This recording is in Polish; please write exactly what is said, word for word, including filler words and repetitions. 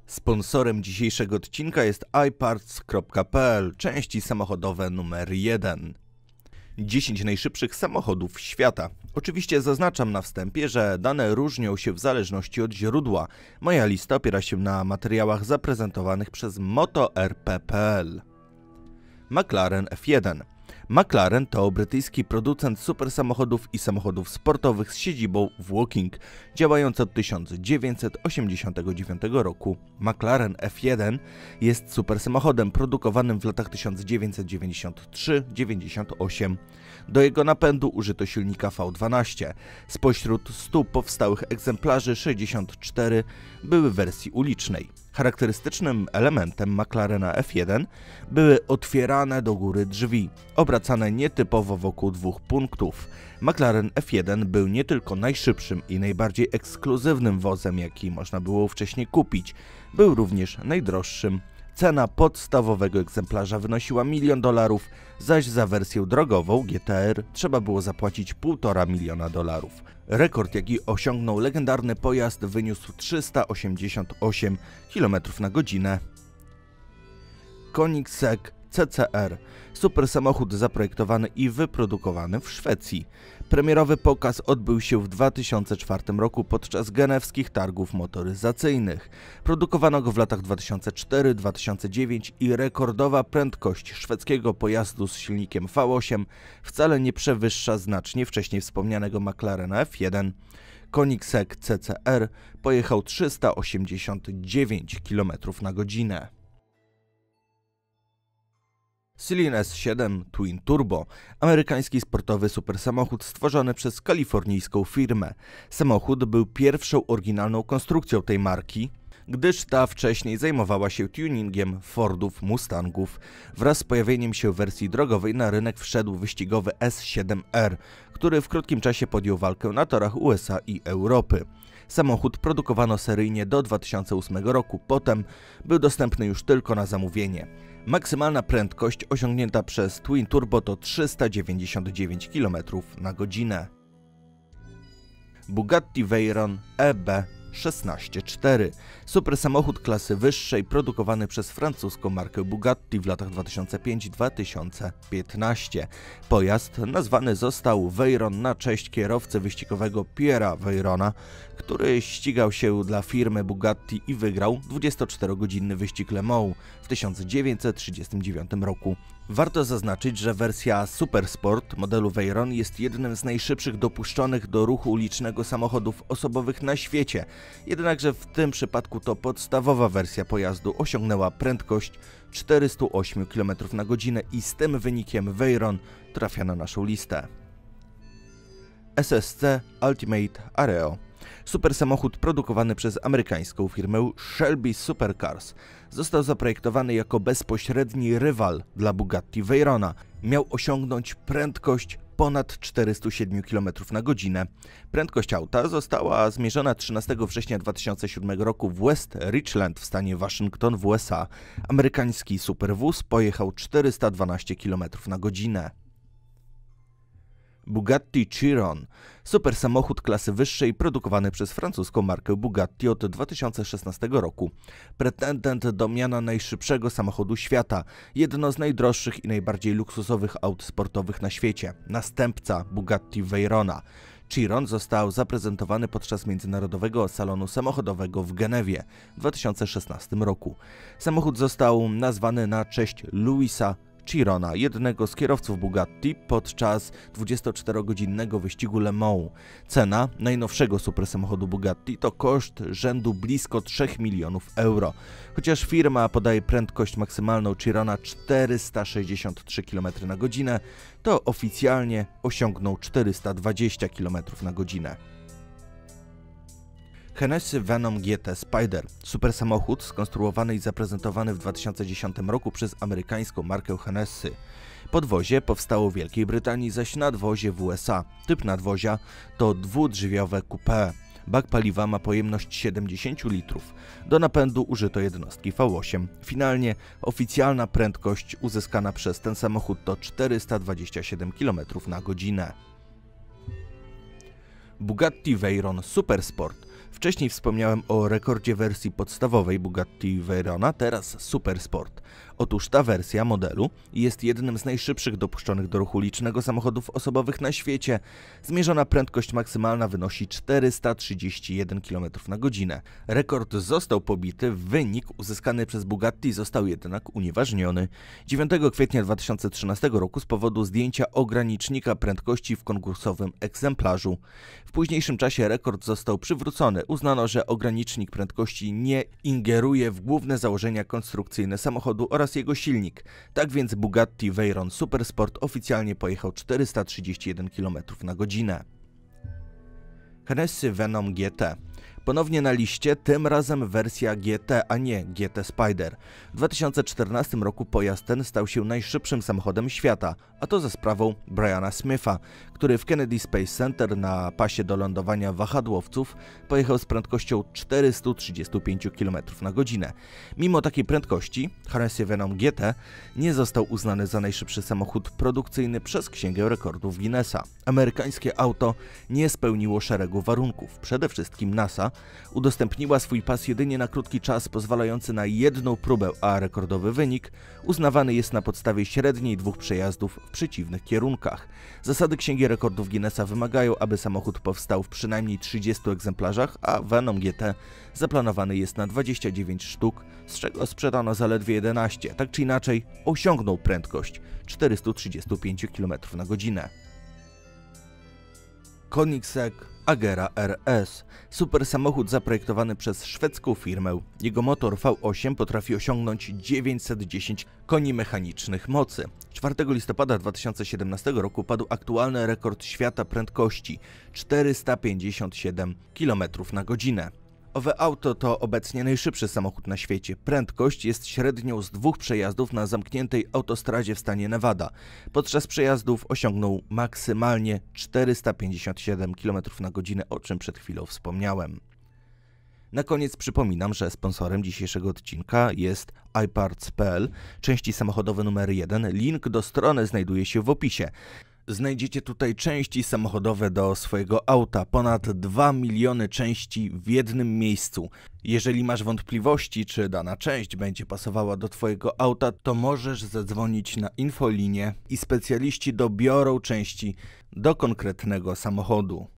Sponsorem dzisiejszego odcinka jest i parts kropka p l, części samochodowe numer jeden. dziesięć najszybszych samochodów świata. Oczywiście zaznaczam na wstępie, że dane różnią się w zależności od źródła. Moja lista opiera się na materiałach zaprezentowanych przez moto r p kropka p l. McLaren F jeden. McLaren to brytyjski producent supersamochodów i samochodów sportowych z siedzibą w Woking, działający od tysiąc dziewięćset osiemdziesiątego dziewiątego roku. McLaren F jeden jest supersamochodem produkowanym w latach tysiąc dziewięćset dziewięćdziesiąt trzy do dziewięćdziesiąt osiem. Do jego napędu użyto silnika V dwanaście. Spośród stu powstałych egzemplarzy sześćdziesiąt cztery były w wersji ulicznej. Charakterystycznym elementem McLarena F jeden były otwierane do góry drzwi, obracane nietypowo wokół dwóch punktów. McLaren F jeden był nie tylko najszybszym i najbardziej ekskluzywnym wozem, jaki można było wcześniej kupić, był również najdroższym. Cena podstawowego egzemplarza wynosiła milion dolarów, zaś za wersję drogową G T R trzeba było zapłacić półtora miliona dolarów. Rekord, jaki osiągnął legendarny pojazd, wyniósł trzysta osiemdziesiąt osiem kilometrów na godzinę. Koenigsegg C C R. Super samochód zaprojektowany i wyprodukowany w Szwecji. Premierowy pokaz odbył się w dwa tysiące czwartym roku podczas genewskich targów motoryzacyjnych. Produkowano go w latach dwa tysiące czwartym do dwa tysiące dziewiątego i rekordowa prędkość szwedzkiego pojazdu z silnikiem V osiem wcale nie przewyższa znacznie wcześniej wspomnianego McLarena F jeden. Koenigsegg C C R pojechał trzysta osiemdziesiąt dziewięć kilometrów na godzinę. Cylin S siedem Twin Turbo, amerykański sportowy supersamochód stworzony przez kalifornijską firmę. Samochód był pierwszą oryginalną konstrukcją tej marki, gdyż ta wcześniej zajmowała się tuningiem Fordów, Mustangów. Wraz z pojawieniem się wersji drogowej na rynek wszedł wyścigowy S siedem R, który w krótkim czasie podjął walkę na torach U S A i Europy. Samochód produkowano seryjnie do dwa tysiące ósmego roku, potem był dostępny już tylko na zamówienie. Maksymalna prędkość osiągnięta przez Twin Turbo to trzysta dziewięćdziesiąt dziewięć kilometrów na godzinę. Bugatti Veyron E B szesnaście cztery. Super samochód klasy wyższej produkowany przez francuską markę Bugatti w latach dwa tysiące piątym do dwa tysiące piętnastego. Pojazd nazwany został Veyron na cześć kierowcy wyścigowego Pierre'a Veyrona, który ścigał się dla firmy Bugatti i wygrał dwudziestoczterogodzinny wyścig Le Mans w tysiąc dziewięćset trzydziestym dziewiątym roku. Warto zaznaczyć, że wersja Supersport modelu Veyron jest jednym z najszybszych dopuszczonych do ruchu ulicznego samochodów osobowych na świecie, jednakże w tym przypadku to podstawowa wersja pojazdu osiągnęła prędkość czterysta osiem kilometrów na godzinę i z tym wynikiem Veyron trafia na naszą listę. S S C Ultimate Areo. Super samochód produkowany przez amerykańską firmę Shelby Supercars. Został zaprojektowany jako bezpośredni rywal dla Bugatti Veyrona. Miał osiągnąć prędkość ponad czterysta siedem kilometrów na godzinę. Prędkość auta została zmierzona trzynastego września dwa tysiące siódmego roku w West Richland w stanie Waszyngton w U S A. Amerykański superwóz pojechał czterysta dwanaście kilometrów na godzinę. Bugatti Chiron. Super samochód klasy wyższej produkowany przez francuską markę Bugatti od dwa tysiące szesnastego roku. Pretendent do miana najszybszego samochodu świata, jedno z najdroższych i najbardziej luksusowych aut sportowych na świecie, następca Bugatti Veyrona. Chiron został zaprezentowany podczas Międzynarodowego Salonu Samochodowego w Genewie w dwa tysiące szesnastym roku. Samochód został nazwany na cześć Louisa Chirona, jednego z kierowców Bugatti podczas dwudziestoczterogodzinnego wyścigu Le Mans. Cena najnowszego supersamochodu Bugatti to koszt rzędu blisko trzech milionów euro. Chociaż firma podaje prędkość maksymalną Chirona czterysta sześćdziesiąt trzy kilometry na godzinę, to oficjalnie osiągnął czterysta dwadzieścia kilometrów na godzinę. Hennessy Venom G T Spider. Super samochód skonstruowany i zaprezentowany w dwa tysiące dziesiątym roku przez amerykańską markę Hennessy. Podwozie powstało w Wielkiej Brytanii, zaś nadwozie w U S A. Typ nadwozia to dwudrzwiowe coupé. Bak paliwa ma pojemność siedemdziesiąt litrów. Do napędu użyto jednostki V osiem. Finalnie oficjalna prędkość uzyskana przez ten samochód to czterysta dwadzieścia siedem kilometrów na godzinę. Bugatti Veyron Supersport. Wcześniej wspomniałem o rekordzie wersji podstawowej Bugatti Veyrona, teraz Supersport. Otóż ta wersja modelu jest jednym z najszybszych dopuszczonych do ruchu licznego samochodów osobowych na świecie. Zmierzona prędkość maksymalna wynosi czterysta trzydzieści jeden kilometrów na godzinę. Rekord został pobity, wynik uzyskany przez Bugatti został jednak unieważniony dziewiątego kwietnia dwa tysiące trzynastego roku z powodu zdjęcia ogranicznika prędkości w konkursowym egzemplarzu. W późniejszym czasie rekord został przywrócony. Uznano, że ogranicznik prędkości nie ingeruje w główne założenia konstrukcyjne samochodu oraz jego silnik. Tak więc Bugatti Veyron Supersport oficjalnie pojechał czterysta trzydzieści jeden kilometrów na godzinę. Hennessy Venom G T. Ponownie na liście, tym razem wersja G T, a nie G T Spider. W dwa tysiące czternastym roku pojazd ten stał się najszybszym samochodem świata, a to za sprawą Briana Smitha, który w Kennedy Space Center na pasie do lądowania wahadłowców pojechał z prędkością czterysta trzydzieści pięć kilometrów na godzinę. Mimo takiej prędkości, Hennessy Venom G T nie został uznany za najszybszy samochód produkcyjny przez Księgę Rekordów Guinnessa. Amerykańskie auto nie spełniło szeregu warunków. Przede wszystkim NASA udostępniła swój pas jedynie na krótki czas, pozwalający na jedną próbę, a rekordowy wynik uznawany jest na podstawie średniej dwóch przejazdów w przeciwnych kierunkach. Zasady Księgi Rekordów Guinnessa wymagają, aby samochód powstał w przynajmniej trzydziestu egzemplarzach, a Venom G T zaplanowany jest na dwadzieścia dziewięć sztuk, z czego sprzedano zaledwie jedenaście. Tak czy inaczej osiągnął prędkość czterysta trzydzieści pięć kilometrów na godzinę. Koenigsegg Agera R S. Super samochód zaprojektowany przez szwedzką firmę. Jego motor V osiem potrafi osiągnąć dziewięćset dziesięć koni mechanicznych mocy. czwartego listopada dwa tysiące siedemnastego roku padł aktualny rekord świata prędkości czterysta pięćdziesiąt siedem kilometrów na godzinę. Owe auto to obecnie najszybszy samochód na świecie. Prędkość jest średnią z dwóch przejazdów na zamkniętej autostradzie w stanie Nevada. Podczas przejazdów osiągnął maksymalnie czterysta pięćdziesiąt siedem kilometrów na godzinę, o czym przed chwilą wspomniałem. Na koniec przypominam, że sponsorem dzisiejszego odcinka jest i parts kropka p l, części samochodowe numer jeden. Link do strony znajduje się w opisie. Znajdziecie tutaj części samochodowe do swojego auta, ponad dwa miliony części w jednym miejscu. Jeżeli masz wątpliwości, czy dana część będzie pasowała do twojego auta, to możesz zadzwonić na infolinię i specjaliści dobiorą części do konkretnego samochodu.